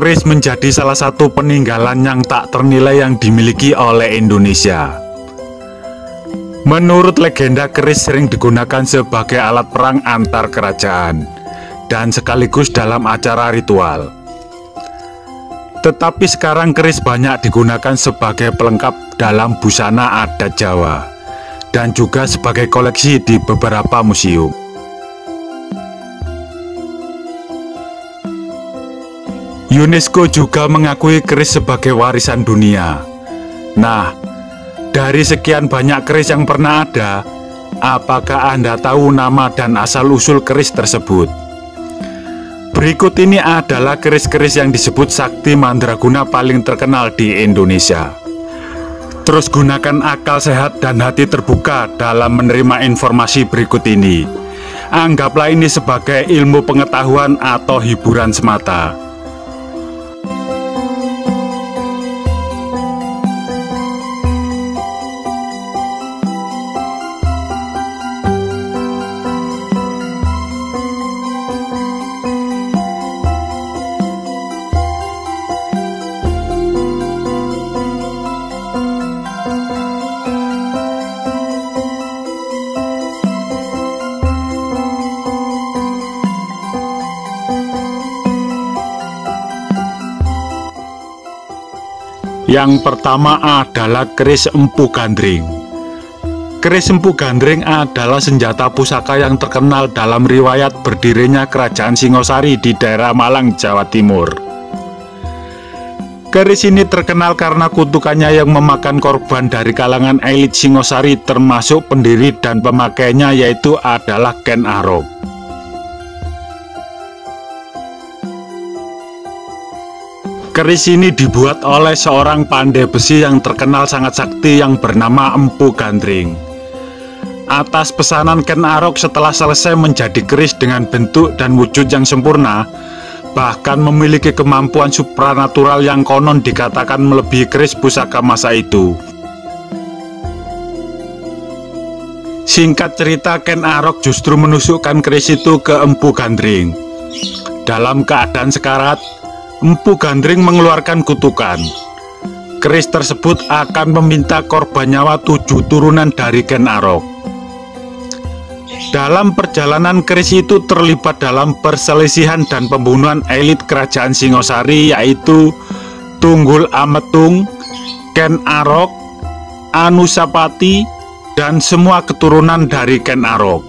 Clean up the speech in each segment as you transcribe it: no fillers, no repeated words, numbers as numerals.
keris menjadi salah satu peninggalan yang tak ternilai yang dimiliki oleh Indonesia. Menurut legenda, keris sering digunakan sebagai alat perang antar kerajaan dan sekaligus dalam acara ritual. Tetapi sekarang keris banyak digunakan sebagai pelengkap dalam busana adat Jawa dan juga sebagai koleksi di beberapa museum. UNESCO juga mengakui keris sebagai warisan dunia. Nah, dari sekian banyak keris yang pernah ada, apakah Anda tahu nama dan asal-usul keris tersebut? Berikut ini adalah keris-keris yang disebut sakti mandraguna paling terkenal di Indonesia. Terus gunakan akal sehat dan hati terbuka dalam menerima informasi berikut ini. Anggaplah ini sebagai ilmu pengetahuan atau hiburan semata. Yang pertama adalah keris Empu Gandring. Keris Empu Gandring adalah senjata pusaka yang terkenal dalam riwayat berdirinya Kerajaan Singosari di daerah Malang, Jawa Timur. Keris ini terkenal karena kutukannya yang memakan korban dari kalangan elit Singosari, termasuk pendiri dan pemakainya, yaitu adalah Ken Arok. Keris ini dibuat oleh seorang pandai besi yang terkenal sangat sakti yang bernama Empu Gandring. Atas pesanan Ken Arok, setelah selesai menjadi keris dengan bentuk dan wujud yang sempurna, bahkan memiliki kemampuan supranatural yang konon dikatakan melebihi keris pusaka masa itu. Singkat cerita, Ken Arok justru menusukkan keris itu ke Empu Gandring. Dalam keadaan sekarat, Empu Gandring mengeluarkan kutukan. Keris tersebut akan meminta korban nyawa 7 turunan dari Ken Arok. Dalam perjalanan, keris itu terlibat dalam perselisihan dan pembunuhan elit Kerajaan Singosari, yaitu Tunggul Ametung, Ken Arok, Anusapati, dan semua keturunan dari Ken Arok.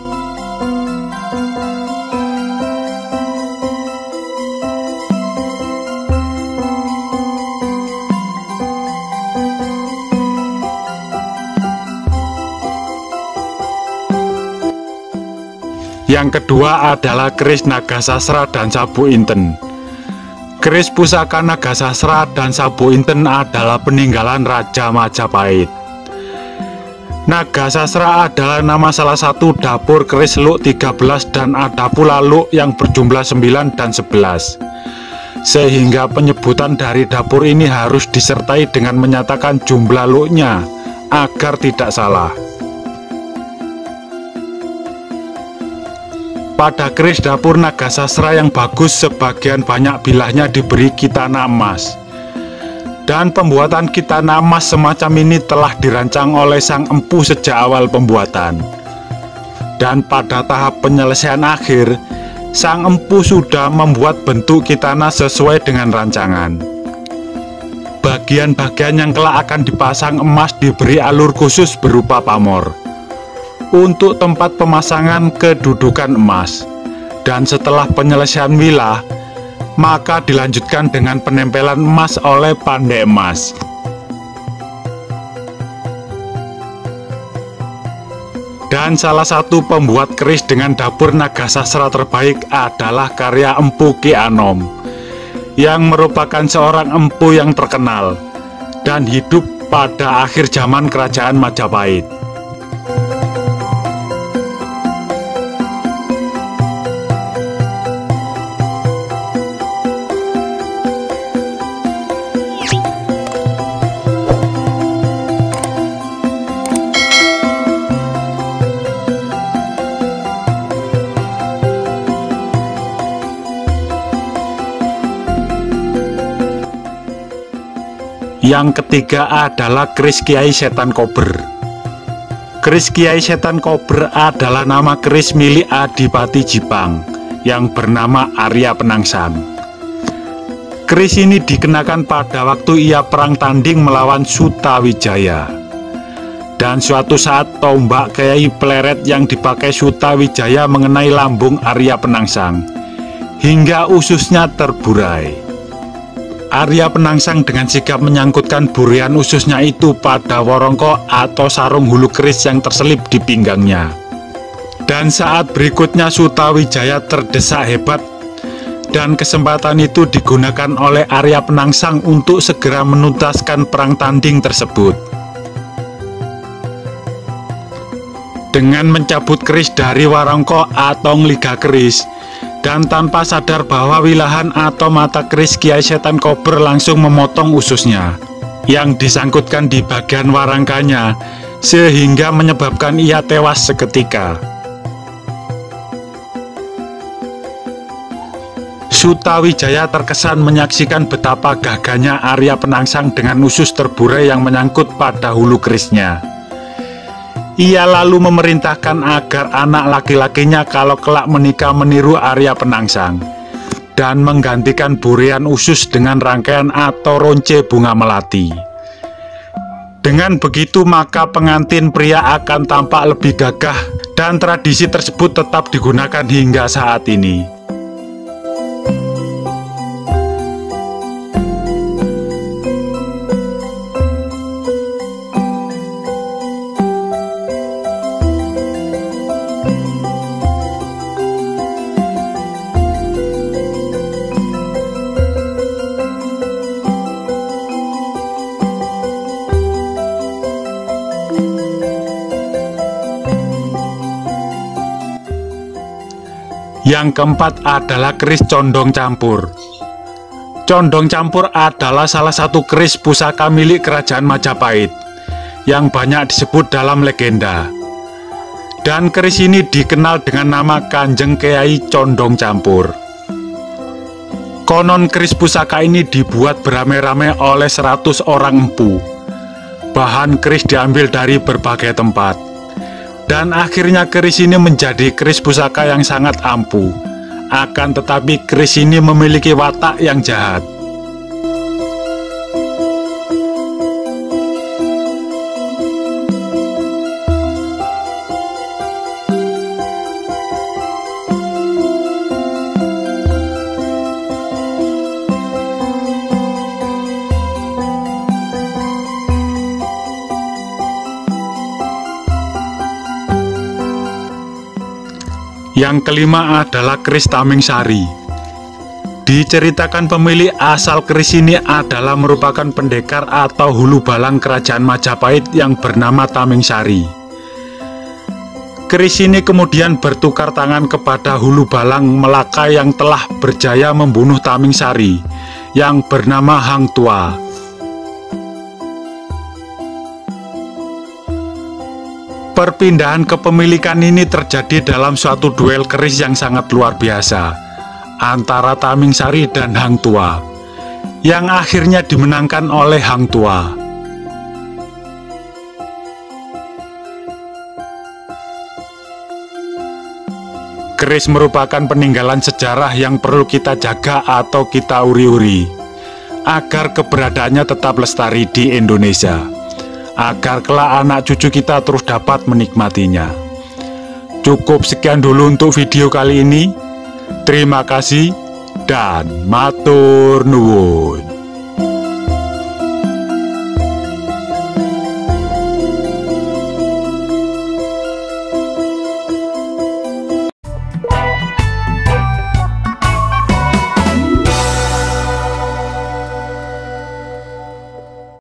Yang kedua adalah keris Nagasasra dan Sabu Inten. Keris pusaka Nagasasra dan Sabu Inten adalah peninggalan Raja Majapahit. Nagasasra adalah nama salah satu dapur keris Luk 13 dan ada pula Luk yang berjumlah 9 dan 11. Sehingga penyebutan dari dapur ini harus disertai dengan menyatakan jumlah Luknya agar tidak salah. Pada keris dapur Nagasasra yang bagus, sebagian banyak bilahnya diberi kitana emas. Dan pembuatan kitana emas semacam ini telah dirancang oleh sang empu sejak awal pembuatan. Dan pada tahap penyelesaian akhir, sang empu sudah membuat bentuk kitana sesuai dengan rancangan. Bagian-bagian yang kelak akan dipasang emas diberi alur khusus berupa pamor untuk tempat pemasangan kedudukan emas. Dan setelah penyelesaian wilah, maka dilanjutkan dengan penempelan emas oleh pandai emas. Dan salah satu pembuat keris dengan dapur Nagasasra terbaik adalah karya Empu Ki Anom, yang merupakan seorang empu yang terkenal dan hidup pada akhir zaman Kerajaan Majapahit. Yang ketiga adalah keris Kiai Setan Kober. Keris Kiai Setan Kober adalah nama keris milik Adipati Jipang yang bernama Arya Penangsang. Keris ini dikenakan pada waktu ia perang tanding melawan Sutawijaya. Dan suatu saat tombak Kiai Pleret yang dipakai Sutawijaya mengenai lambung Arya Penangsang hingga ususnya terburai. Arya Penangsang dengan sigap menyangkutkan burian ususnya itu pada worongko atau sarung hulu keris yang terselip di pinggangnya. Dan saat berikutnya Sutawijaya terdesak hebat, dan kesempatan itu digunakan oleh Arya Penangsang untuk segera menuntaskan perang tanding tersebut. Dengan mencabut keris dari warongko atau ngeliga keris, dan tanpa sadar bahwa wilahan atau mata keris Kiai Setan Kober langsung memotong ususnya yang disangkutkan di bagian warangkanya, sehingga menyebabkan ia tewas seketika. Sutawijaya terkesan menyaksikan betapa gagahnya Arya Penangsang dengan usus terburai yang menyangkut pada hulu kerisnya. Ia lalu memerintahkan agar anak laki-lakinya kalau kelak menikah meniru Arya Penangsang dan menggantikan burian usus dengan rangkaian atau ronce bunga melati. Dengan begitu maka pengantin pria akan tampak lebih gagah, dan tradisi tersebut tetap digunakan hingga saat ini. Yang keempat adalah keris condong campur. Condong campur adalah salah satu keris pusaka milik Kerajaan Majapahit yang banyak disebut dalam legenda. Dan keris ini dikenal dengan nama Kanjeng Kiai Condong Campur. Konon keris pusaka ini dibuat beramai-ramai oleh 100 orang empu. Bahan keris diambil dari berbagai tempat. Dan akhirnya keris ini menjadi keris pusaka yang sangat ampuh. Akan tetapi keris ini memiliki watak yang jahat. Yang kelima adalah keris Taming Sari. Diceritakan pemilik asal keris ini adalah merupakan pendekar atau hulu balang Kerajaan Majapahit yang bernama Taming Sari. Keris ini kemudian bertukar tangan kepada hulu balang Melaka yang telah berjaya membunuh Taming Sari yang bernama Hang Tua. Perpindahan kepemilikan ini terjadi dalam suatu duel keris yang sangat luar biasa antara Taming Sari dan Hang Tua, yang akhirnya dimenangkan oleh Hang Tua. Keris merupakan peninggalan sejarah yang perlu kita jaga atau kita uri-uri agar keberadaannya tetap lestari di Indonesia, agar kelak anak cucu kita terus dapat menikmatinya. Cukup sekian dulu untuk video kali ini. Terima kasih dan matur nuwun.